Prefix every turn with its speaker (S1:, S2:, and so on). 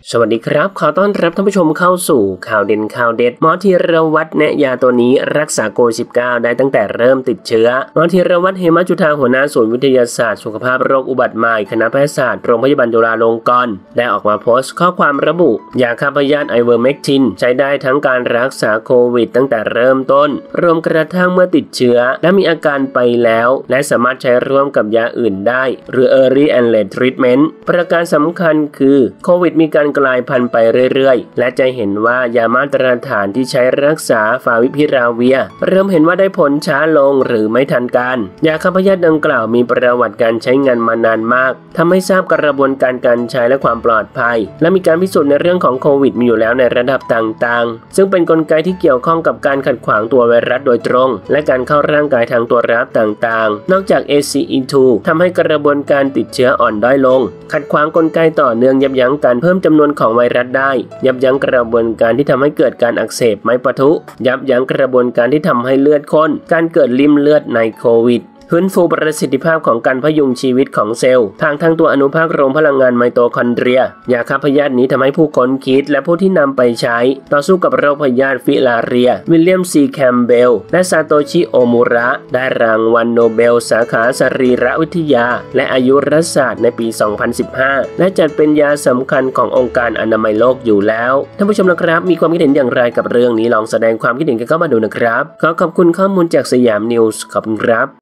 S1: สวัสดีครับขอต้อนรับท่านผู้ชมเข้าสู่ข่าวเด่นข่าวเด็ดหมอธีรวัฒน์แนะยาตัวนี้รักษาโควิด -19 ได้ตั้งแต่เริ่มติดเชื้อหมอธีรวัฒน์ เหมจุฑาหัวหน้าศูนย์วิทยาศาสตร์สุขภาพโรคอุบัติใหม่คณะแพทยศาสตร์โรงพยาบาลจุฬาลงกรณ์ได้ออกมาโพสต์ข้อความระบุยาฆ่าพยาธิไอเวอร์เมกตินใช้ได้ทั้งการรักษาโควิดตั้งแต่เริ่มต้นรวมกระทั่งเมื่อติดเชื้อและมีอาการไปแล้วและสามารถใช้ร่วมกับยาอื่นได้หรือ Early and Late Treatment ประการสำคัญคือโควิดมีการกลายพันธุ์ไปเรื่อยๆและจะเห็นว่ายามาตรฐานที่ใช้รักษาฟาวิพิราเวียเริ่มเห็นว่าได้ผลช้าลงหรือไม่ทันการยาฆ่าพยาธิดังกล่าวมีประวัติการใช้งานมานานมากทำให้ทราบกระบวนการการใช้และความปลอดภัยและมีการพิสูจน์ในเรื่องของโควิดมีอยู่แล้วในระดับต่างๆซึ่งเป็นกลไกที่เกี่ยวข้องกับการขัดขวางตัวไวรัสโดยตรงและการเข้าร่างกายทางตัวรับต่างๆนอกจาก ACE2 ทำให้กระบวนการติดเชื้ออ่อนด้อยลงขัดขวางกลไกต่อเนื่องยับยั้งการเพิ่มจำนวนของไวรัสได้ยับยั้งกระบวนการที่ทำให้เกิดการอักเสบไม้ปะทุยับยั้งกระบวนการที่ทำให้เลือดข้นการเกิดริ่มเลือดในโควิดฟื้นฟูประสิทธิภาพของการพยุงชีวิตของเซลล์ทางตัวอนุภาคโรงพลังงานไมโตคอนเดรียยาฆ่าพยาธินี้ทำให้ผู้ค้นคิดและผู้ที่นำไปใช้ต่อสู้กับโรคพยาธิฟิลาเรียวิลเลียมซีแคมเบลและซาโตชิโอมุระได้รางวัลโนเบลสาขาสรีรวิทยาและอายุรศาสตร์ในปี 2015 และจัดเป็นยาสำคัญขององค์การอนามัยโลกอยู่แล้วท่านผู้ชมนะครับมีความคิดเห็นอย่างไรกับเรื่องนี้ลองแสดงความคิดเห็นกันเข้ามาดูนะครับขอบคุณข้อมูลจากสยามนิวส์ขอบคุณครับ